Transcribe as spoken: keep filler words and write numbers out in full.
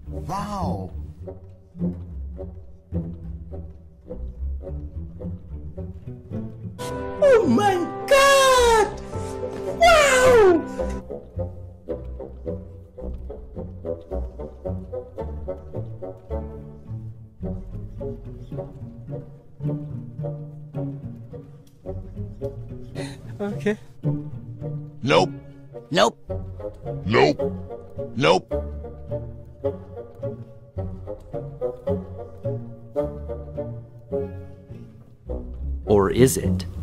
Wow. Oh my God! Wow! Okay. Nope. Nope. Nope. Nope. Or is it?